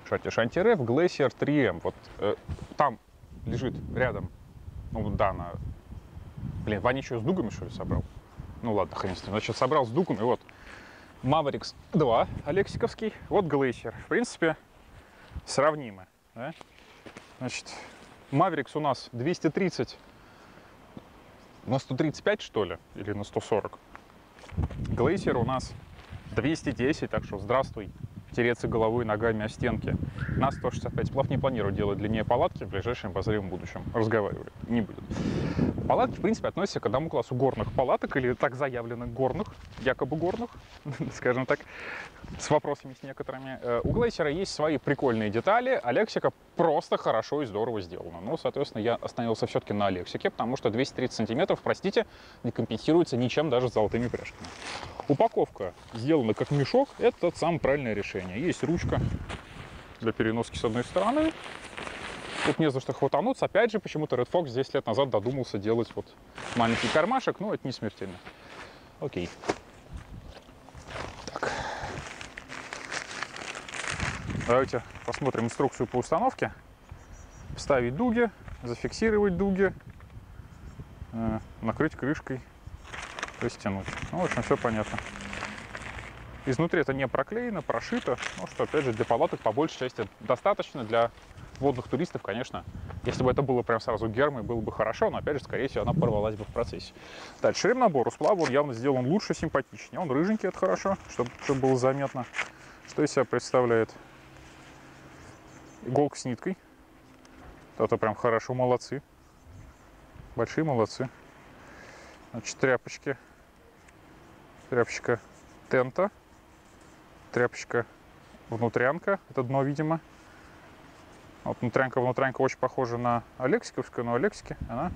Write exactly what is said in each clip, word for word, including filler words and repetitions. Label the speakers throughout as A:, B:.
A: Шатиш антиреф, Glacier три эм. Вот э, там лежит рядом, ну да, на... Блин, Ваня еще с дугами, что ли, собрал? Ну ладно, хрен с ним. Значит, собрал с дугами, вот, Mavericks два, алексиковский, вот Glacier. В принципе, сравнимы, да? Значит, Mavericks у нас двести тридцать на сто тридцать пять, что ли, или на сто сорок. Glacier у нас двести десять, так что здравствуй, тереться головой и ногами о стенки. На сто шестьдесят пять. Сплав не планирует делать длиннее палатки в ближайшем обозримом будущем. Разговаривали, не будет. Палатки, в принципе, относятся к одному классу горных палаток, или так заявленных горных, якобы горных, скажем так, с вопросами с некоторыми. У Glacier есть свои прикольные детали, а лексика просто хорошо и здорово сделана. Ну, соответственно, я остановился все-таки на лексике, потому что двести тридцать сантиметров, простите, не компенсируется ничем, даже с золотыми пряжками. Упаковка сделана как мешок, это самое правильное решение. Есть ручка для переноски с одной стороны. Тут не за что хватануться. Опять же, почему-то Red Fox десять лет назад додумался делать вот маленький кармашек, но это не смертельно. Окей. Так. Давайте посмотрим инструкцию по установке. Вставить дуги, зафиксировать дуги, э, накрыть крышкой, растянуть. Ну, в общем, все понятно. Изнутри это не проклеено, прошито, ну, что, опять же, для палаток по большей части достаточно. Для водных туристов, конечно, если бы это было прям сразу гермой, было бы хорошо, но, опять же, скорее всего, она порвалась бы в процессе. Дальше, ремнабор у сплава, он явно сделан лучше, симпатичнее. Он рыженький, это хорошо, чтобы, чтобы было заметно. Что из себя представляет? Иголка с ниткой. Это прям хорошо, молодцы. Большие молодцы. Значит, тряпочки. Тряпочка тента. Тряпочка внутрянка. Это дно, видимо. Вот внутрянка, внутрянка очень похожа на алексиковскую, но алексики она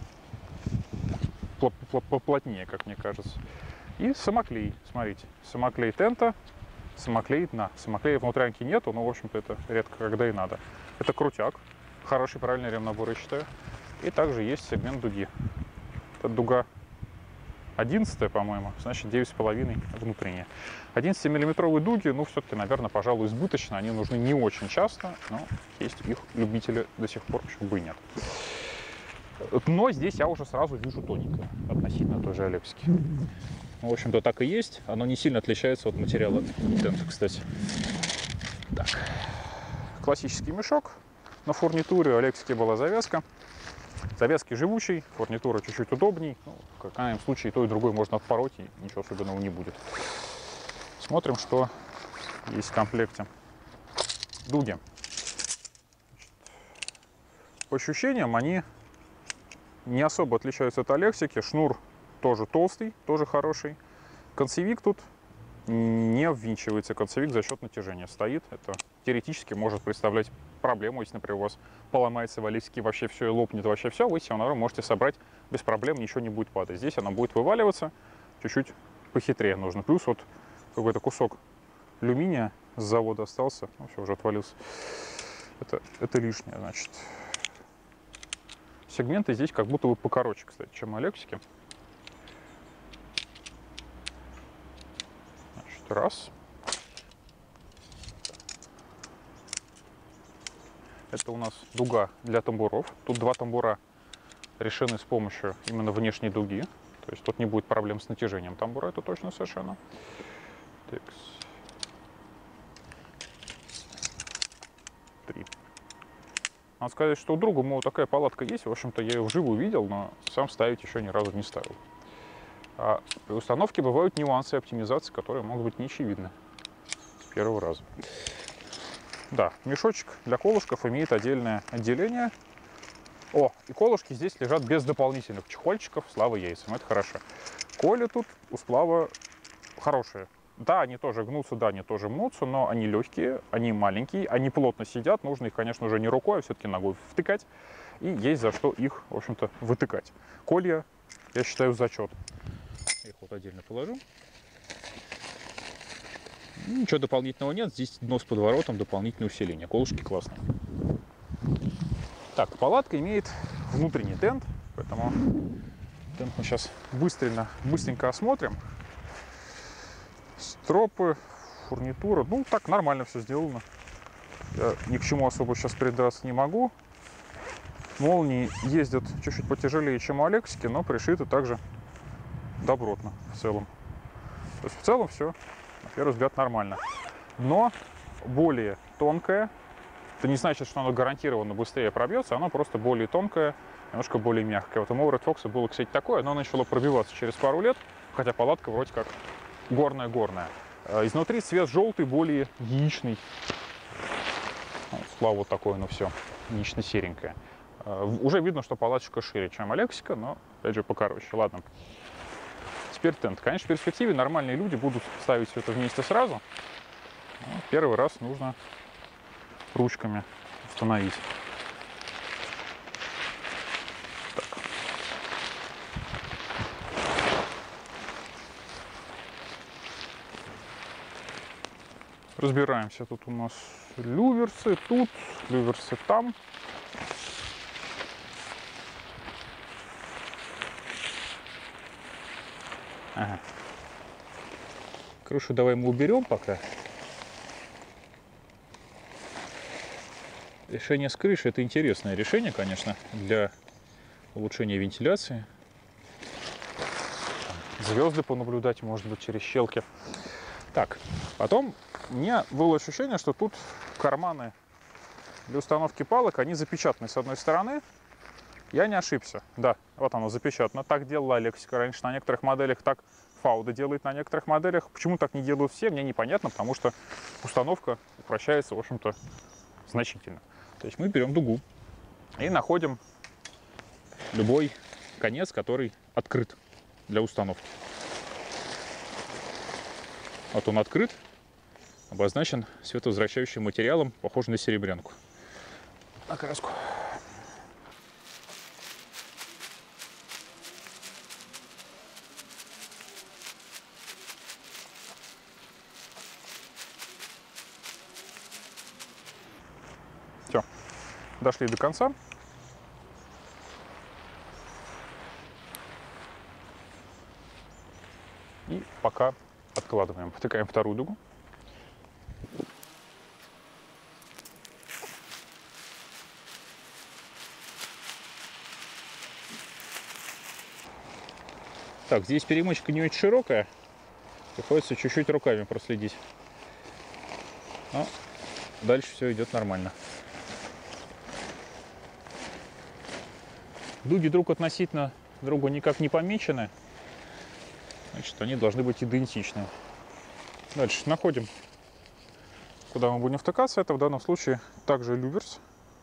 A: поплотнее, как мне кажется. И самоклей, смотрите. Самоклей тента, самоклей дна. Самоклея внутрянки нету, но, в общем-то, это редко когда и надо. Это крутяк. Хороший, правильный ремнабор, я считаю. И также есть сегмент дуги. Это дуга одиннадцатая, по-моему, значит девять с половиной внутренняя. одиннадцатимиллиметровые дуги, ну, все-таки, наверное, пожалуй, избыточно. Они нужны не очень часто, но есть их любители до сих пор, почему бы и нет. Но здесь я уже сразу вижу тоненькое относительно той же алексики. Ну, в общем-то, так и есть. Оно не сильно отличается от материала тента, кстати. Так. Классический мешок. На фурнитуре у алексики была завязка. Завязки живучий, фурнитура чуть-чуть удобней. Ну, в крайнем случае, то и другой можно отпороть, и ничего особенного не будет. Смотрим, что есть в комплекте. Дуги. По ощущениям, они не особо отличаются от алексики. Шнур тоже толстый, тоже хороший. Концевик тут не ввинчивается. Концевик за счет натяжения стоит. Это теоретически может представлять проблему, если, например, у вас поломается в алексике вообще все и лопнет вообще все, вы все равно можете собрать без проблем, ничего не будет падать. Здесь она будет вываливаться, чуть-чуть похитрее нужно. Плюс вот какой-то кусок алюминия с завода остался, ну, все, уже отвалился. Это, это лишнее, значит. Сегменты здесь как будто бы покороче, кстати, чем алексики. Значит, раз. Это у нас дуга для тамбуров. Тут два тамбура решены с помощью именно внешней дуги. То есть тут не будет проблем с натяжением тамбура, это точно совершенно. Такс. Три. Надо сказать, что у друга у моего такая палатка есть. В общем-то, я ее вживую видел, но сам ставить еще ни разу не ставил. А при установке бывают нюансы оптимизации, которые могут быть неочевидны с первого раза. Да, мешочек для колышков имеет отдельное отделение. О, и колышки здесь лежат без дополнительных чехольчиков, слава яйцам, это хорошо. Коли тут у сплава хорошие. Да, они тоже гнутся, да, они тоже мнутся, но они легкие, они маленькие, они плотно сидят. Нужно их, конечно, уже не рукой, а все-таки ногой втыкать. И есть за что их, в общем-то, вытыкать. Колья, я считаю, зачет. Я их вот отдельно положу. Ничего дополнительного нет, здесь дно с подворотом, дополнительное усиление. Колышки классные. Так, палатка имеет внутренний тент, поэтому тент мы сейчас быстренько, быстренько осмотрим. Стропы, фурнитура, ну так нормально все сделано. Я ни к чему особо сейчас придраться не могу. Молнии ездят чуть-чуть потяжелее, чем у Алексики, но пришиты также добротно в целом. То есть в целом все, на первый взгляд, нормально. Но более тонкое. Это не значит, что оно гарантированно быстрее пробьется, оно просто более тонкое, немножко более мягкое. Вот у моего Red Fox было, кстати, такое, но оно начало пробиваться через пару лет, хотя палатка вроде как горная-горная. Изнутри цвет желтый, более яичный. Ну, слава, вот такое, ну все, яично-серенькое. Уже видно, что палаточка шире, чем Алексика, но, опять же, покороче. Ладно. Теперь тент. Конечно, в перспективе нормальные люди будут ставить все это вместе сразу. Но первый раз нужно ручками установить. Так. Разбираемся. Тут у нас люверсы, тут, люверсы там. Ага. Крышу давай мы уберем пока. Решение с крышей — это интересное решение, конечно, для улучшения вентиляции. Звезды понаблюдать, может быть, через щелки. Так, потом у меня было ощущение, что тут карманы для установки палок, они запечатаны с одной стороны. Я не ошибся. Да, вот оно запечатано. Так делала Алексика раньше на некоторых моделях, так Фауда делает на некоторых моделях. Почему так не делают все, мне непонятно, потому что установка упрощается, в общем-то, значительно. То есть мы берем дугу и находим любой конец, который открыт для установки. Вот он открыт, обозначен световозвращающим материалом, похожим на серебрянку. На краску. Все, дошли до конца. И пока откладываем. Втыкаем вторую дугу. Так, здесь перемычка не очень широкая. Приходится чуть-чуть руками проследить. Но дальше все идет нормально. Дуги друг относительно друга никак не помечены. Значит, они должны быть идентичны. Дальше находим, куда мы будем втыкаться. Это в данном случае также люверс.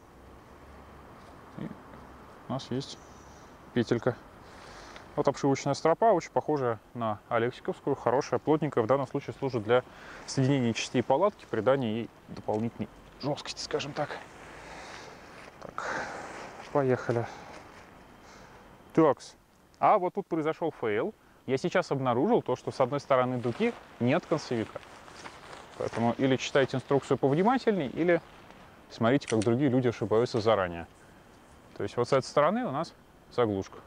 A: И у нас есть петелька. Вот обшивочная стропа, очень похожая на алексиковскую, хорошая, плотненькая. В данном случае служит для соединения частей палатки, придания ей дополнительной жесткости, скажем так. Так, поехали. Такс. А вот тут произошел фейл. Я сейчас обнаружил то, что с одной стороны дуги нет концевика. Поэтому или читайте инструкцию повнимательней, или смотрите, как другие люди ошибаются заранее. То есть вот с этой стороны у нас заглушка.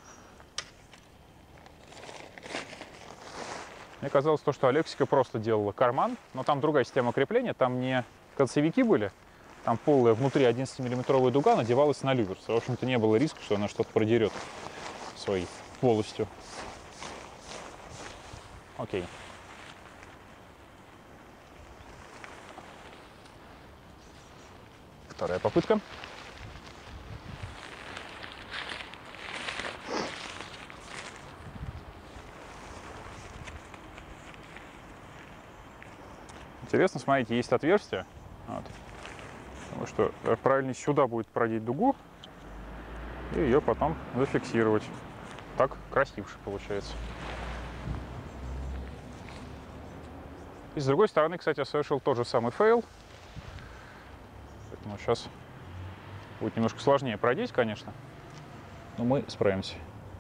A: Мне казалось, то, что Алексика просто делала карман, но там другая система крепления, там не концевики были, там полая внутри одиннадцатимиллиметровая дуга надевалась на люверс. В общем-то, не было риска, что она что-то продерет своей полостью. Окей. Вторая попытка. Интересно, смотрите, есть отверстие. Вот. Потому что правильнее сюда будет продеть дугу и ее потом зафиксировать. Так красивше получается. И с другой стороны, кстати, я совершил тот же самый фейл. Поэтому сейчас будет немножко сложнее продеть, конечно. Но мы справимся.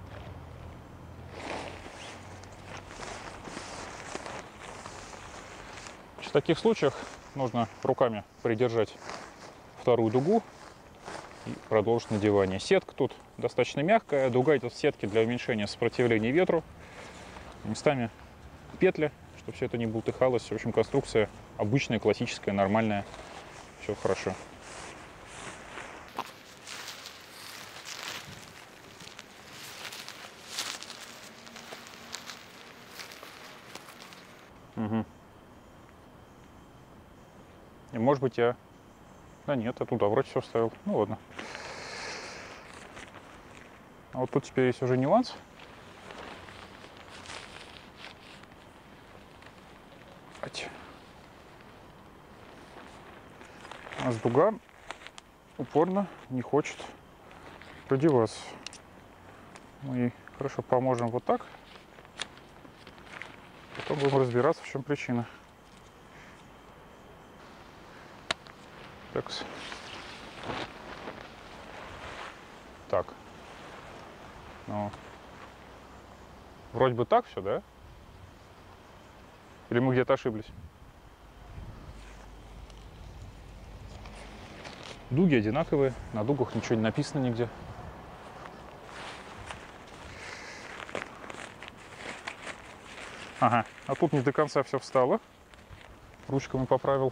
A: В таких случаях нужно руками придержать вторую дугу и продолжить надевание. Сетка тут достаточно мягкая. Дуга идет в сетке для уменьшения сопротивления ветру. Местами петли, чтобы все это не бултыхалось. В общем, конструкция обычная, классическая, нормальная. все хорошо. Угу. И может быть я... Да нет, я туда вроде все вставил. Ну ладно. А вот тут теперь есть уже нюанс. У нас дуга упорно не хочет продеваться. Мы ей хорошо поможем вот так. Потом будем разбираться, в чем причина. Так. Так. Ну. Вроде бы так все, да? Или мы где-то ошиблись? Дуги одинаковые, на дугах ничего не написано нигде. Ага, а тут не до конца все встало. Ручками поправил.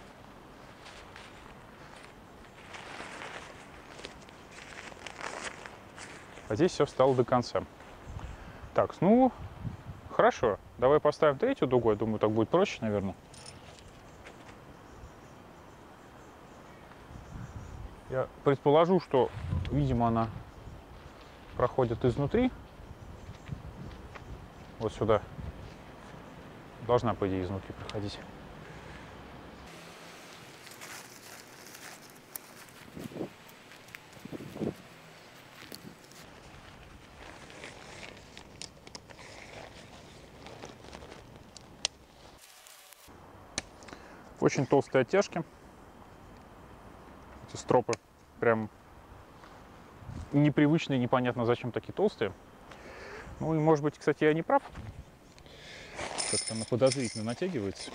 A: А здесь все встало до конца. Так, ну, хорошо. Давай поставим третью дугу. Я думаю, так будет проще, наверное. Я предположу, что, видимо, она проходит изнутри. Вот сюда. Должна, по идее, изнутри проходить. Очень толстые оттяжки. Эти стропы прям непривычные, непонятно зачем такие толстые. Ну и может быть, кстати, я не прав. Как-то она подозрительно натягивается.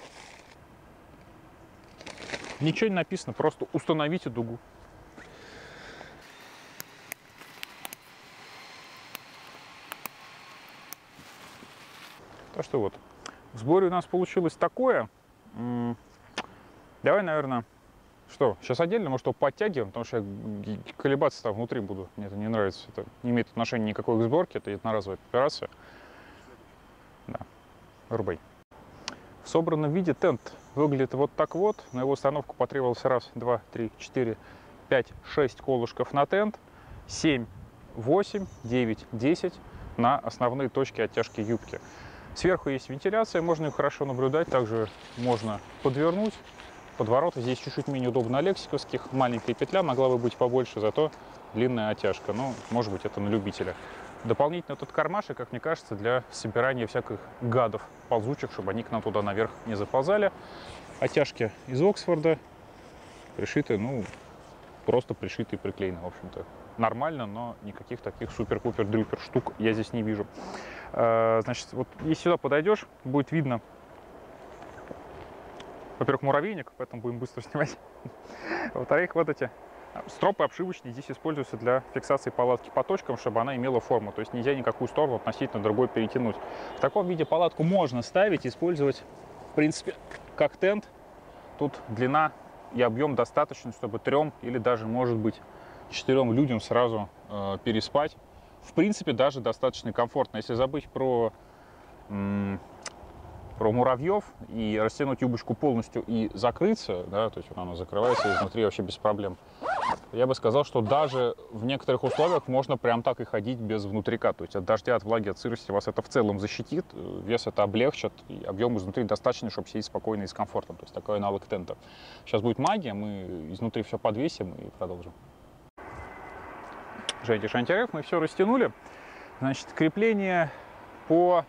A: Ничего не написано, просто установите дугу. Так что вот, в сборе у нас получилось такое. Давай, наверное, что, сейчас отдельно, может, его подтягиваем, потому что я колебаться там внутри буду. Мне это не нравится. Это не имеет отношения никакой к сборке, это одноразовая операция. Да, рубай. В собранном виде тент выглядит вот так вот. На его установку потребовалось раз, два, три, четыре, пять, шесть колышков на тент, семь, восемь, девять, десять на основные точки оттяжки юбки. Сверху есть вентиляция, можно ее хорошо наблюдать, также можно подвернуть. Подвороты здесь чуть-чуть менее удобно на лексиковских. Маленькая петля могла бы быть побольше, зато длинная оттяжка. Ну, может быть, это на любителя. Дополнительно тут кармашек, как мне кажется, для собирания всяких гадов ползучих, чтобы они к нам туда наверх не заползали. Оттяжки из Оксфорда. Пришиты, ну, просто пришиты и приклеены, в общем-то. Нормально, но никаких таких супер-пупер-дрюпер штук я здесь не вижу. Значит, вот если сюда подойдешь, будет видно, во-первых, муравейник, поэтому будем быстро снимать. Во-вторых, вот эти стропы обшивочные здесь используются для фиксации палатки по точкам, чтобы она имела форму. То есть нельзя никакую сторону относительно другой перетянуть. В таком виде палатку можно ставить, использовать, в принципе, как тент. Тут длина и объем достаточно, чтобы трем или даже, может быть, четырем людям сразу э, переспать. В принципе, даже достаточно комфортно. Если забыть про... про муравьев и растянуть юбочку полностью и закрыться, да, то есть она закрывается изнутри вообще без проблем, я бы сказал, что даже в некоторых условиях можно прям так и ходить без внутрика. То есть от дождя, от влаги, от сырости вас это в целом защитит, вес это облегчит, и объем изнутри достаточно, чтобы сидеть спокойно и с комфортом. То есть такой аналог тента. Сейчас будет магия, мы изнутри все подвесим и продолжим. Жайте шантирэф, мы все растянули. Значит, крепление по...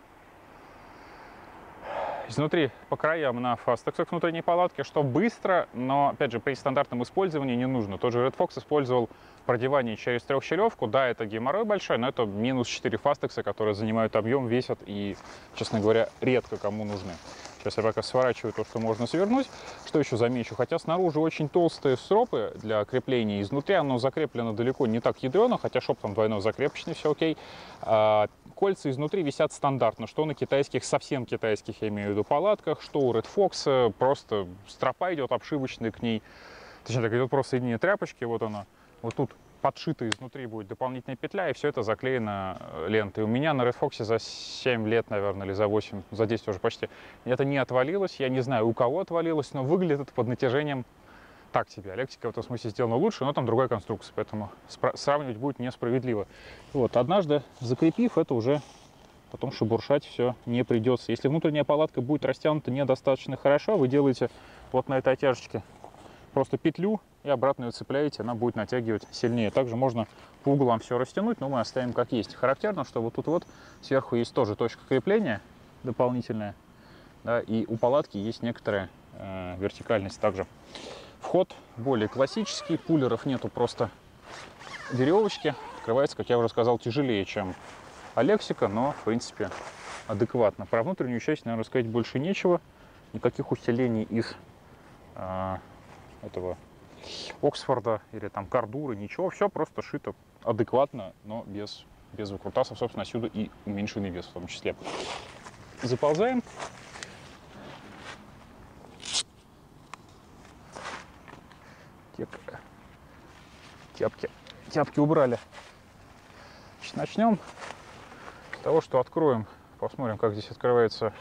A: Изнутри по краям на фастексах внутренней палатки, что быстро, но, опять же, при стандартном использовании не нужно. Тот же Red Fox использовал продевание через трехщелевку. Да, это геморрой большой, но это минус четыре фастекса, которые занимают объем, весят и, честно говоря, редко кому нужны. Сейчас я пока сворачиваю то, что можно свернуть. Что еще замечу? Хотя снаружи очень толстые стропы для крепления, изнутри оно закреплено далеко не так ядрено, хотя шоп там двойной закрепочный, все окей. А кольца изнутри висят стандартно, что на китайских, совсем китайских, я имею в виду, палатках, что у Red Fox, просто стропа идет обшивочная к ней. Точнее, так идет просто соединение тряпочки, вот она. Вот тут подшита изнутри будет дополнительная петля, и все это заклеено лентой. У меня на Red Fox за семь лет, наверное, или за восемь, за десять уже почти, это не отвалилось. Я не знаю, у кого отвалилось, но выглядит это под натяжением так себе. Алексика в этом смысле сделана лучше, но там другая конструкция, поэтому сравнивать будет несправедливо. Вот, однажды закрепив, это уже потом шебуршать все не придется. Если внутренняя палатка будет растянута недостаточно хорошо, вы делаете вот на этой оттяжечке просто петлю и обратно ее цепляете, она будет натягивать сильнее. Также можно по углам все растянуть, но мы оставим как есть. Характерно, что вот тут вот сверху есть тоже точка крепления дополнительная, да, и у палатки есть некоторая э, вертикальность также. Вход более классический, пулеров нету, просто веревочки. Открывается, как я уже сказал, тяжелее, чем Алексика, но в принципе адекватно. Про внутреннюю часть, наверное, сказать больше нечего. Никаких усилений из э, этого Оксфорда или там Кордуры, ничего. Все просто шито адекватно, но без, без выкрутасов. Собственно, отсюда и уменьшенный вес в том числе. Заползаем. Тяпки, тяпки убрали. Значит, начнем с того, что откроем. Посмотрим, как здесь открывается.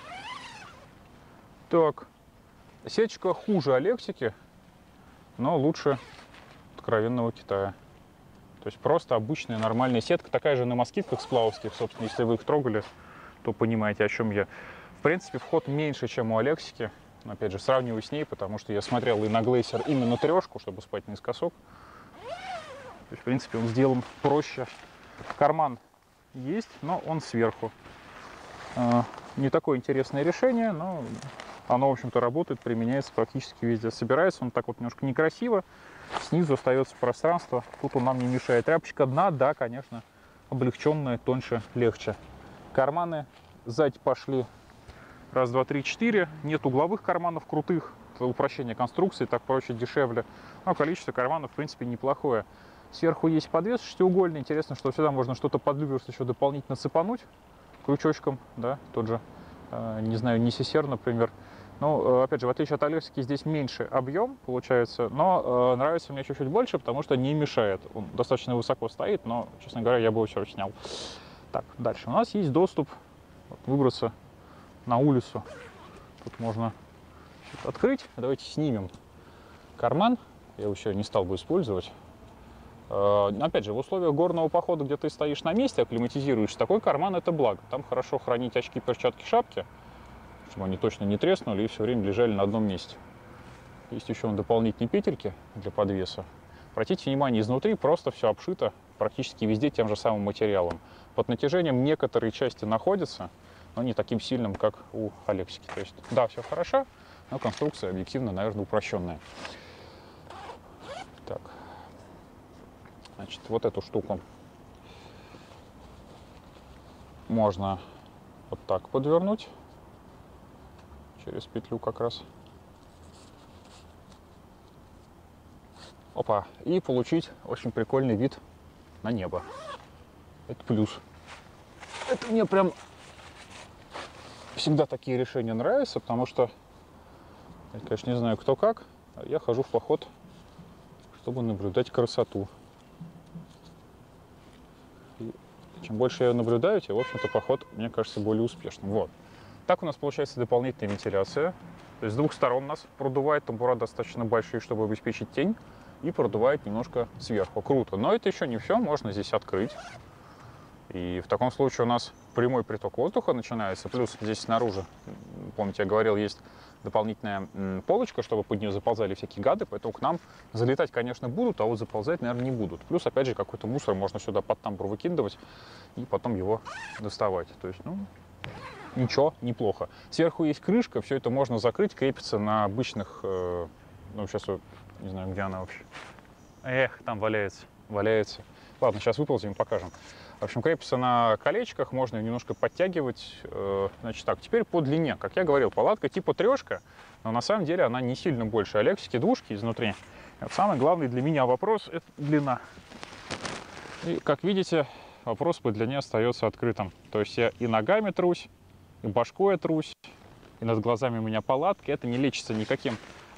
A: Так, сеточка хуже Алексики, но лучше откровенного Китая. То есть просто обычная нормальная сетка, такая же на москитках сплавовских, собственно, если вы их трогали, то понимаете, о чем я. В принципе, вход меньше, чем у Алексики. Но, опять же, сравниваю с ней, потому что я смотрел и на Глейсер именно трешку, чтобы спать наискосок. То есть, в принципе, он сделан проще. Карман есть, но он сверху. Не такое интересное решение, но оно, в общем-то, работает, применяется практически везде. Собирается он так вот немножко некрасиво. Снизу остается пространство. Тут он нам не мешает. Тряпочка дна, да, конечно, облегченная, тоньше, легче. Карманы сзади пошли. Раз, два, три, четыре. Нет угловых карманов крутых. Это упрощение конструкции, так проще, дешевле. Но количество карманов, в принципе, неплохое. Сверху есть подвес шестиугольный. Интересно, что сюда можно что-то под люверс еще дополнительно цепануть крючочком, да, тот же, э, не знаю, Несисер, например. Но, э, опять же, в отличие от Алексики, здесь меньше объем получается, но э, нравится мне чуть-чуть больше, потому что не мешает. Он достаточно высоко стоит, но, честно говоря, я бы его все равно снял. Так, дальше. У нас есть доступ вот, выбраться на улицу. Тут можно открыть. Давайте снимем карман. Я его еще не стал бы использовать. Опять же, в условиях горного похода, где ты стоишь на месте, акклиматизируешься, такой карман — это благо. Там хорошо хранить очки, перчатки, шапки, чтобы они точно не треснули и все время лежали на одном месте. Есть еще дополнительные петельки для подвеса. Обратите внимание, изнутри просто все обшито практически везде тем же самым материалом. Под натяжением некоторые части находятся, но не таким сильным, как у Алексики. То есть, да, все хорошо, но конструкция объективно, наверное, упрощенная. Так. Значит, вот эту штуку можно вот так подвернуть через петлю как раз. Опа. И получить очень прикольный вид на небо. Это плюс. Это мне прям всегда такие решения нравятся, потому что я, конечно, не знаю, кто как, а я хожу в поход, чтобы наблюдать красоту. Чем больше я ее наблюдаю, тем, в общем-то, поход, мне кажется, более успешным. Вот. Так у нас получается дополнительная вентиляция. То есть с двух сторон нас продувает, тамбура достаточно большие, чтобы обеспечить тень, и продувает немножко сверху. Круто. Но это еще не все, можно здесь открыть. И в таком случае у нас прямой приток воздуха начинается. Плюс здесь снаружи, помните, я говорил, есть дополнительная полочка, чтобы под нее заползали всякие гады, поэтому к нам залетать, конечно, будут, а вот заползать, наверное, не будут. Плюс, опять же, какой-то мусор можно сюда под тамбур выкидывать и потом его доставать. То есть, ну, ничего, неплохо. Сверху есть крышка, все это можно закрыть, крепится на обычных, э, ну, сейчас, не знаю, где она вообще. Эх, там валяется, валяется. Ладно, сейчас выползем и покажем. В общем, крепится на колечках, можно ее немножко подтягивать. Значит так, теперь по длине. Как я говорил, палатка типа трешка, но на самом деле она не сильно больше Алексики, двушки изнутри. Вот самый главный для меня вопрос – это длина. И, как видите, вопрос по длине остается открытым. То есть я и ногами трусь, и башкой трусь, и над глазами у меня палатка. Это не лечится никаким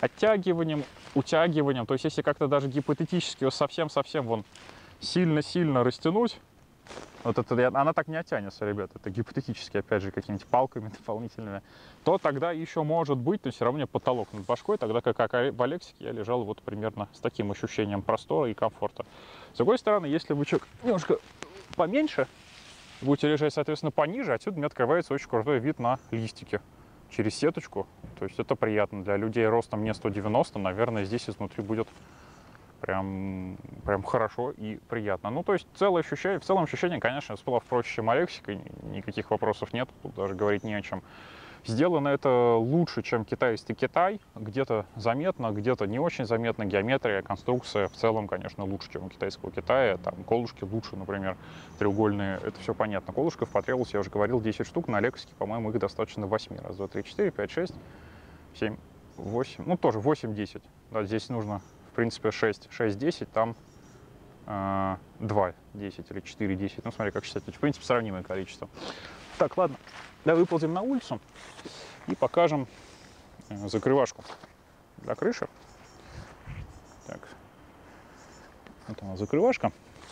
A: оттягиванием, утягиванием. То есть если как-то даже гипотетически совсем-совсем вон сильно-сильно растянуть, вот это, она так не оттянется, ребят, это гипотетически, опять же, какими-нибудь палками дополнительными, то тогда еще может быть, но все равно потолок над башкой, тогда как, как в Алексике я лежал вот примерно с таким ощущением простора и комфорта. С другой стороны, если вы чуть немножко поменьше, будете лежать, соответственно, пониже, отсюда мне открывается очень крутой вид на листики через сеточку, то есть это приятно. Для людей ростом не сто девяносто, наверное, здесь изнутри будет Прям, прям хорошо и приятно. Ну, то есть целое ощущение, в целом ощущение, конечно, сплав проще, чем Алексика, никаких вопросов нет, тут даже говорить не о чем. Сделано это лучше, чем китайский Китай, где-то заметно, где-то не очень заметно, геометрия, конструкция в целом, конечно, лучше, чем у китайского Китая, там колышки лучше, например, треугольные, это все понятно. Колышков потребовалось, я уже говорил, десять штук, на Алексике, по-моему, их достаточно восемь, раз, два, три, четыре, пять, шесть, семь, восемь, ну, тоже восемь-десять, да, здесь нужно... В принципе, шесть, шесть, десять, там э, два, десять или четыре, десять. Ну, смотри, как считать. В принципе, сравнимое количество. Так, ладно. Давай выползем на улицу и покажем э, закрывашку для крыши. Так. Вот она, закрывашка.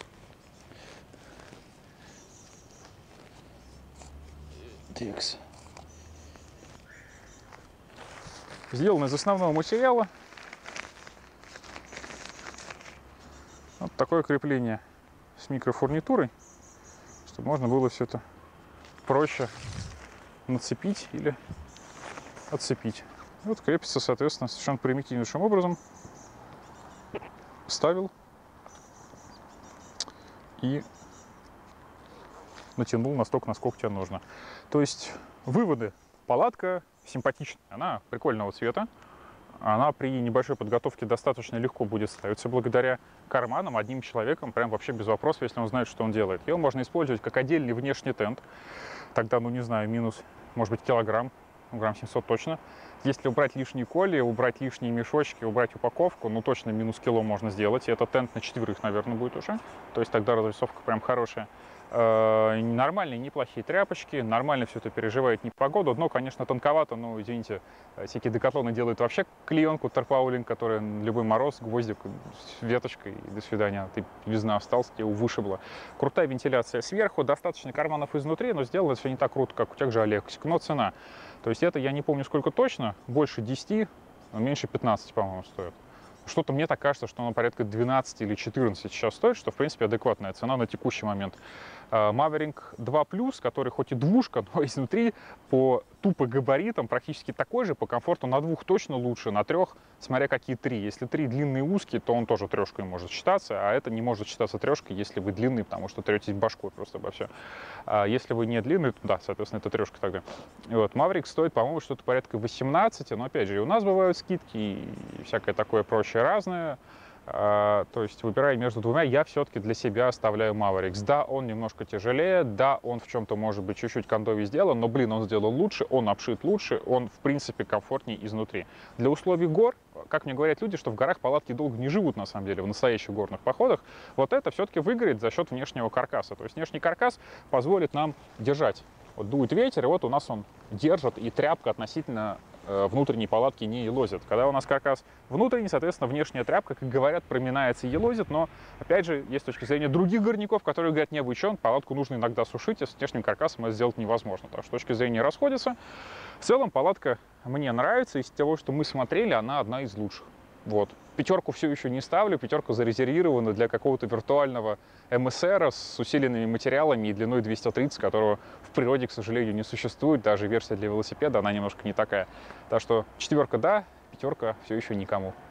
A: Текс. Сделана из основного материала. Вот такое крепление с микрофурнитурой, чтобы можно было все это проще нацепить или отцепить. Вот крепится, соответственно, совершенно примитивнейшим образом. Вставил и натянул настолько, насколько тебе нужно. То есть выводы. Палатка симпатичная, она прикольного цвета. Она при небольшой подготовке достаточно легко будет ставиться благодаря карманам, одним человеком, прям вообще без вопросов, если он знает, что он делает. Его можно использовать как отдельный внешний тент. Тогда, ну не знаю, минус, может быть, килограмм, грамм семьсот точно. Если убрать лишние коли, убрать лишние мешочки, убрать упаковку, ну точно минус кило можно сделать. И это тент на четверых, наверное, будет уже. То есть тогда разрисовка прям хорошая. Нормальные, неплохие тряпочки, нормально все это переживает непогоду. Дно, конечно, тонковато, но, извините, всякие декатлоны делают вообще клеенку, тарпаулинг, которая любой мороз, гвоздик, веточкой, и до свидания, ты без дна остался, тебе вышибло. Крутая вентиляция сверху, достаточно карманов изнутри, но сделано все не так круто, как у тех же Алексик, но цена. То есть это, я не помню сколько точно, больше десяти, но меньше пятнадцати, по-моему, стоит. Что-то мне так кажется, что оно порядка двенадцати или четырнадцати сейчас стоит, что, в принципе, адекватная цена на текущий момент. Maverick два плюс, который хоть и двушка, но изнутри по тупо габаритам практически такой же, по комфорту на двух точно лучше, на трех, смотря какие три. Если три длинные и узкие, то он тоже трешкой может считаться, а это не может считаться трешкой, если вы длинный, потому что третесь башкой просто обо все. А если вы не длинный, то да, соответственно, это трешка тогда. И вот Maverick стоит, по-моему, что-то порядка восемнадцати, но опять же, и у нас бывают скидки, и всякое такое прочее разное. Uh, то есть, выбирая между двумя, я все-таки для себя оставляю Mavericks. Да, он немножко тяжелее, да, он в чем-то, может быть, чуть-чуть кондовий сделан, но, блин, он сделан лучше, он обшит лучше, он, в принципе, комфортнее изнутри. Для условий гор, как мне говорят люди, что в горах палатки долго не живут, на самом деле, в настоящих горных походах, вот это все-таки выиграет за счет внешнего каркаса. То есть, внешний каркас позволит нам держать. Вот дует ветер, и вот у нас он держит, и тряпка относительно внутренней палатки не елозит. Когда у нас каркас внутренний, соответственно, внешняя тряпка, как говорят, проминается и елозит, но, опять же, есть точка зрения других горняков, которые говорят, не обучен, палатку нужно иногда сушить, и с внешним каркасом это сделать невозможно. Так что точки зрения расходятся. В целом, палатка мне нравится, из того, что мы смотрели, она одна из лучших. Вот. Пятерку все еще не ставлю, пятерка зарезервирована для какого-то виртуального эм эс эр с усиленными материалами и длиной двести тридцать, которого в природе, к сожалению, не существует. Даже версия для велосипеда, она немножко не такая. Так что четверка да, пятерка все еще никому.